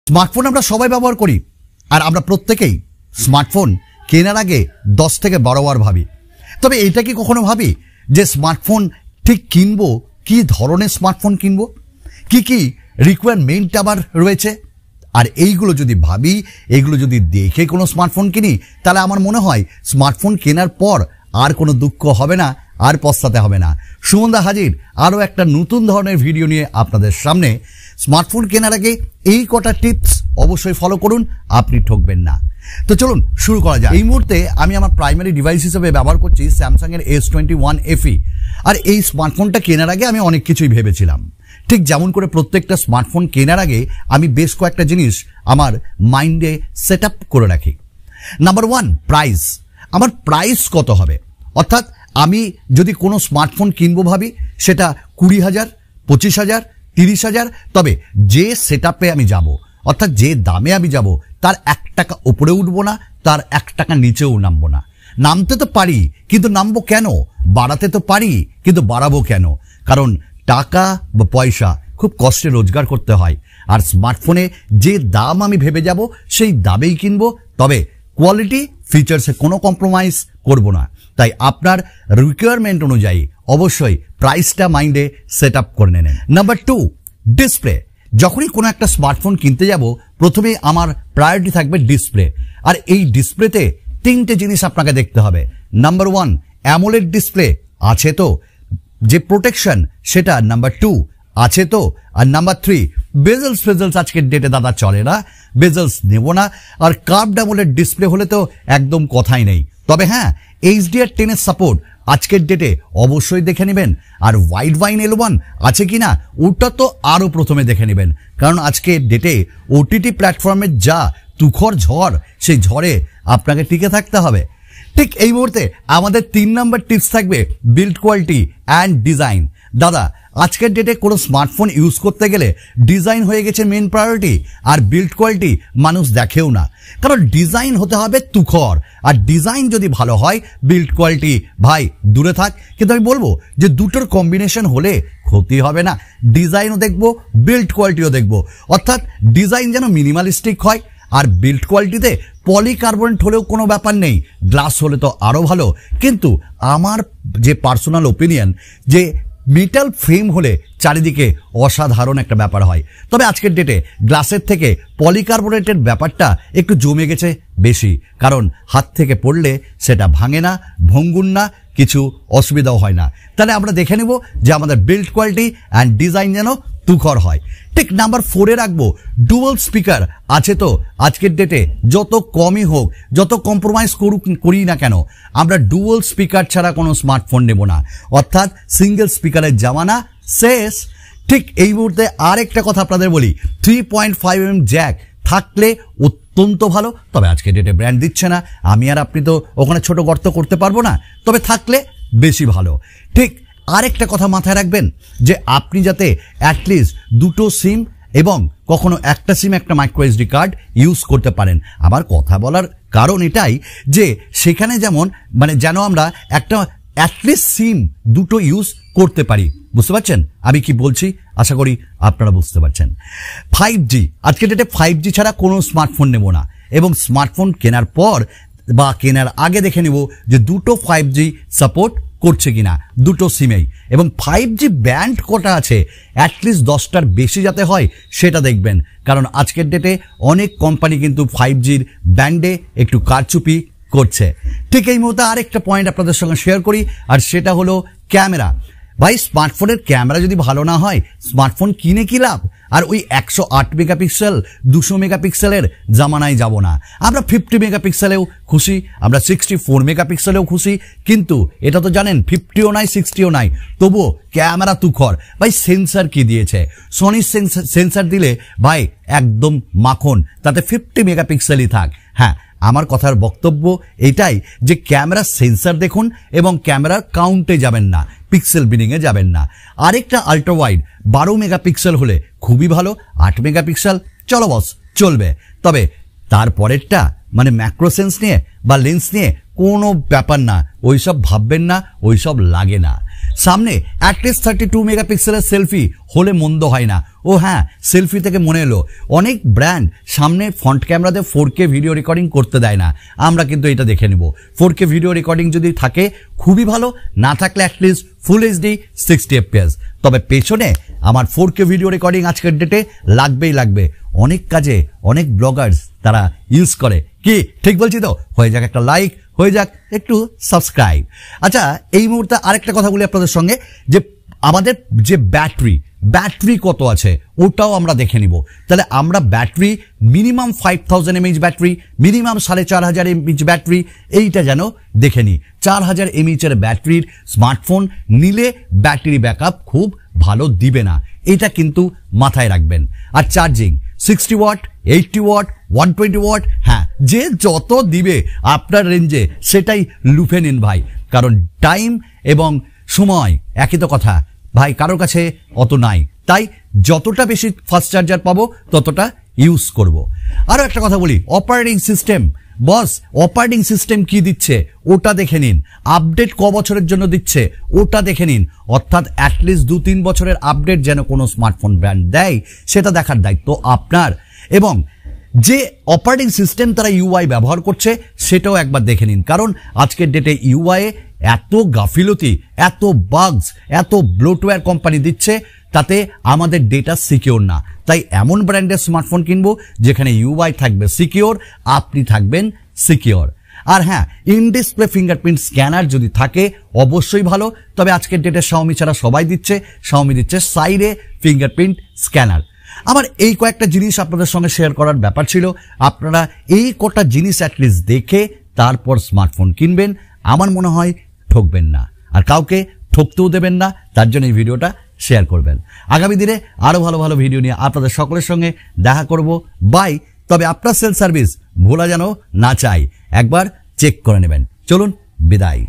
Smartphone আমরা সবাই ব্যবহার করি, আর আমরা প্রত্যেকেই স্মার্টফোন কেনার আগে 10 থেকে 12 বার ভাবি। তবে এটা কি কখনো ভাবি যে স্মার্টফোন ঠিক কিনবো, কি ধরনের স্মার্টফোন কিনবো, কি রিকোয়ারমেন্ট আবার রয়েছে? আর এইগুলো যদি ভাবি, এইগুলো যদি দেখে কোনো স্মার্টফোন কিনি, তাহলে আমার মনে হয় স্মার্টফোন কেনার পর আর কোনো দুঃখ হবে না, আর পস্তাতে হবে না। সুমনদা হাজির আরও একটা নতুন ধরনের ভিডিও নিয়ে আপনাদের সামনে। স্মার্টফোন কেনার আগে এই কটা টিপস অবশ্যই ফলো করুন, আপনি ঠকবেন না। তো চলুন শুরু করা যাক। এই মুহূর্তে আমি আমার প্রাইমারি ডিভাইস হিসেবে ব্যবহার করছি স্যামসাং এর S21 FE। আর এই স্মার্টফোনটা কেনার আগে আমি অনেক কিছুই ভেবেছিলাম। ঠিক যেমন করে প্রত্যেকটা স্মার্টফোন কেনার আগে আমি বেশ কয়েকটা জিনিস আমার মাইন্ডে সেট আপ করে রাখি। Number 1, price. আমার প্রাইস কত হবে, অর্থাৎ আমি যদি কোনো স্মার্টফোন কিনবো ভাবি সেটা 20,000, 25,000, 30,000, তবে যে সেট আপে আমি যাব, অর্থাৎ যে দামে আমি যাব তার 1 টাকা উপরে উঠবো না, তার 1 টাকা নিচেও নামবো না। নামতে তো পারি কিন্তু নামবো কেন, বাড়াতে তো পারি কিন্তু বাড়াবো কেন? কারণ টাকা বা পয়সা খুব কষ্টে রোজগার করতে হয়, আর স্মার্টফোনে যে দাম আমি ভেবে যাব সেই দামেই কিনবো, তবে কোয়ালিটি ফিচার্সে কোনো কম্প্রোমাইজ করব না। তাই আপনার রিকোয়ারমেন্ট অনুযায়ী অবশ্যই প্রাইসটা মাইন্ডে সেট আপ করে নেন। Number 2, display. যখনই কোনো একটা স্মার্টফোন কিনতে যাব প্রথমেই আমার প্রায়োরিটি থাকবে ডিসপ্লে। আর এই ডিসপ্লেতে 3টে জিনিস আপনাকে দেখতে হবে। নাম্বার 1, অ্যামোলেড ডিসপ্লে আছে তো, যে প্রোটেকশন সেটা নাম্বার 2 আছে তো, আর নাম্বার 3, বেজেলস আজকের ডেটে দাদা চলে না, বেজেলস নেব না। আর কার্ভড অ্যামোলেড ডিসপ্লে হলে তো একদম কথাই নেই। তবে হ্যাঁ, HDR10 এর সাপোর্ট আজকের ডেটে অবশ্যই দেখে নেবেন। আর ওয়াইড ওয়াইন L1 আছে কিনা ওটা তো আরও প্রথমে দেখে নেবেন, কারণ আজকের ডেটে OTT প্ল্যাটফর্মের যা তুখর ঝড়, সেই ঝড়ে আপনাকে টিকে থাকতে হবে। ঠিক এই মুহূর্তে আমাদের 3 নম্বর টিপস থাকবে বিল্ড কোয়ালিটি অ্যান্ড ডিজাইন। দাদা, আজকের ডেটে কোনো স্মার্টফোন ইউজ করতে গেলে ডিজাইন হয়ে গেছে মেন প্রায়োরিটি, আর বিল্ড কোয়ালিটি মানুষ দেখেও না, কারণ ডিজাইন হতে হবে তুখর। আর ডিজাইন যদি ভালো হয়, বিল্ড কোয়ালিটি ভাই দূরে থাক। কিন্তু আমি বলবো যে দুটোর কম্বিনেশন হলে ক্ষতি হবে না, ডিজাইনও দেখবো, বিল্ড কোয়ালিটিও দেখবো। অর্থাৎ ডিজাইন যেন মিনিমালিস্টিক হয়, আর বিল্ড কোয়ালিটিতে পলিকার্বনেট হলেও কোনো ব্যাপার নেই, গ্লাস হলে তো আরও ভালো। কিন্তু আমার যে পার্সোনাল ওপিনিয়ন, যে মেটাল ফ্রেম হলে চারিদিকে অসাধারণ একটা ব্যাপার হয়। তবে আজকের ডেটে গ্লাসের থেকে পলিকার্বনেটের ব্যাপারটা একটু জমে গেছে বেশি, কারণ হাত থেকে পড়লে সেটা ভাঙে না, ভঙ্গুর না, কিছু অসুবিধাও হয় না। তাহলে আমরা দেখে নেব যে আমাদের বিল্ড কোয়ালিটি অ্যান্ড ডিজাইন যেন তুখর হয়। ঠিক নাম্বার 4-এ রাখবো ডুয়াল স্পিকার আছে তো। আজকের ডেটে যত কমই হোক, যত কম্প্রোমাইজ করি না কেন, আমরা ডুয়াল স্পিকার ছাড়া কোনো স্মার্টফোন নেব না। অর্থাৎ সিঙ্গেল স্পিকারের জামানা শেষ। ঠিক এই মুহূর্তে আরেকটা কথা আপনাদের বলি, 3.5mm জ্যাক থাকলে অত্যন্ত ভালো, তবে আজকের ডেটে ব্র্যান্ড দিচ্ছে না, আমি আর আপনি তো ওখানে ছোট গর্ত করতে পারবো না, তবে থাকলে বেশি ভালো। ঠিক আরেকটা কথা মাথায় রাখবেন যে আপনি যাতে অ্যাটলিস্ট 2টো সিম এবং কখনো একটা সিম একটা মাইক্রো SD কার্ড ইউজ করতে পারেন। আমার কথা বলার কারণ এটাই যে সেখানে যেন আমরা একটা অ্যাটলিস্ট সিম 2টো ইউজ করতে পারি। বুঝতে পারছেন আমি কি বলছি? আশা করি আপনারা বুঝতে পারছেন। 5G, আজকের ডেটে 5G ছাড়া কোনো স্মার্টফোন নেব না, এবং স্মার্টফোন কেনার পর বা কেনার আগে দেখে নেব যে 2টো 5G সাপোর্ট করছে কিনা, 2টো সিমেই। এবং 5G ব্যান্ড কটা আছে, অ্যাটলিস্ট 10টার বেশি যাতে হয় সেটা দেখবেন, কারণ আজকের ডেটে অনেক কোম্পানি কিন্তু 5Gর ব্যান্ডে একটু কারচুপি করছে। ঠিক এই মুহূর্তে আরেকটা পয়েন্ট আপনাদের সঙ্গে শেয়ার করি, আর সেটা হলো ক্যামেরা। ভাই, স্মার্টফোনের ক্যামেরা যদি ভালো না হয় স্মার্টফোন কিনে কি লাভ? আর ওই 108 মেগাপিক্সেল 200 মেগাপিক্সেলের জামানায় যাব না। আমরা 50 মেগাপিক্সেলেও খুশি, আমরা 64 মেগাপিক্সেলেও খুশি, কিন্তু এটা তো জানেন 50ও নাই 60ও নাই, তবুও ক্যামেরা তুখর। ভাই, সেন্সার কি দিয়েছে? সনির সেন্সার দিলে ভাই একদম মাখন, তাতে 50 মেগাপিক্সেলই থাক। হ্যাঁ, আমার কথার বক্তব্য এটাই যে ক্যামেরা সেন্সার দেখুন এবং ক্যামেরার কাউন্টে যাবেন না, পিক্সেল বিনিংয়ে যাবেন না। আরেকটা আল্ট্রা ওয়াইড 12 মেগাপিক্সেল হলে খুবই ভালো, 8 মেগাপিক্সেল চলো বস চলবে। তবে তারপরেরটা ম্যাক্রোসেন্স নিয়ে বা লেন্স নিয়ে কোনো ব্যাপার না, ওইসব ভাববেন না, ওইসব লাগে না। সামনে অ্যাটলিস্ট 32 মেগাপিক্সেলের সেলফি হলে মন্দ হয় না। ও হ্যাঁ, সেলফি থেকে মনে এলো, অনেক ব্র্যান্ড সামনে ফ্রন্ট ক্যামেরাতে 4K ভিডিও রেকর্ডিং করতে দেয় না। আমরা কিন্তু এটা দেখে নেব। 4K ভিডিও রেকর্ডিং যদি থাকে খুবই ভালো, না থাকলে অ্যাটলিস্ট ফুল এইচডি 60 FPS। তবে পেছনে আমার 4K ভিডিও রেকর্ডিং আজকের ডেটে লাগবেই লাগবে। অনেক কাজে অনেক ব্লগার্স তারা ইউজ করে। কি ঠিক বলছি তো? হয়ে যাক একটা লাইক, হয়ে যাক একটু সাবস্ক্রাইব। আচ্ছা, এই মুহূর্তে আরেকটা কথা বলি আপনাদের সঙ্গে, যে আমাদের যে ব্যাটারি কত আছে ওটাও আমরা দেখে নিব। তাহলে আমরা battery minimum 5000 mAh battery, minimum 4500 mAh battery, এইটা যেন দেখে নিই। 4000 mAh এর ব্যাটারির স্মার্টফোন নিলে ব্যাটারি ব্যাকআপ খুব ভালো দিবে না, এটা কিন্তু মাথায় রাখবেন। আর চার্জিং 60 ওয়াট, 80 ওয়াট, 120 ওয়াট, হ্যাঁ, যে যত দিবে আপনার রেঞ্জে সেটাই লুফে নিন ভাই। কারণ টাইম এবং সময় একই তো কথা ভাই, কারোর কাছে অত নাই। তাই যতটা বেশি ফাস্ট চার্জার পাবো ততটা ইউজ করব। আরো একটা কথা বলি, operating system. Boss, operating system কি দিচ্ছে ওটা দেখে নিন। আপডেট ক বছরের জন্য দিচ্ছে ওটা দেখে নিন। অর্থাৎ অ্যাটলিস্ট 2-3 বছরের আপডেট যেন কোনো স্মার্টফোন ব্র্যান্ড দেয় সেটা দেখার দায়িত্ব আপনার। এবং যে অপারেটিং সিস্টেম তারা ইউআই ব্যবহার করছে সেটাও একবার দেখে নিন। কারণ আজকের ডেটে ইউআই এত গাফিলতি, এত বাগস, এত ব্লোটওয়্যার কোম্পানি দিচ্ছে, তাতে আমাদের ডেটা সিকিওর না। তাই এমন ব্র্যান্ডের স্মার্টফোন কিনবো যেখানে ইউআই থাকবে সিকিওর, আপনি থাকবেন সিকিওর। আর হ্যাঁ, ইন ডিসপ্লে ফিঙ্গারপ্রিন্ট স্ক্যানার যদি থাকে অবশ্যই ভালো। তবে আজকের ডেটে শাওমি ছাড়া সবাই দিচ্ছে, শাওমি দিচ্ছে সাইডে ফিঙ্গারপ্রিন্ট স্ক্যানার। আমার এই কয়েকটা জিনিস আপনাদের সঙ্গে শেয়ার করার ব্যাপার ছিল। আপনারা এই কটা জিনিস অ্যাটলিস্ট দেখে তারপর স্মার্টফোন কিনবেন। আমার মনে হয় ঠকবেন না, আর কাউকে ঠকতেও দেবেন না। তার জন্য এই ভিডিওটা শেয়ার করবেন। আগামী দিনে আরো ভালো ভালো ভিডিও নিয়ে আপনাদের সকলের সঙ্গে দেখা করব। বাই। তবে আপনার সেল সার্ভিস ভোলা যেন না চাই, একবার চেক করে নেবেন। চলুন, বিদায়।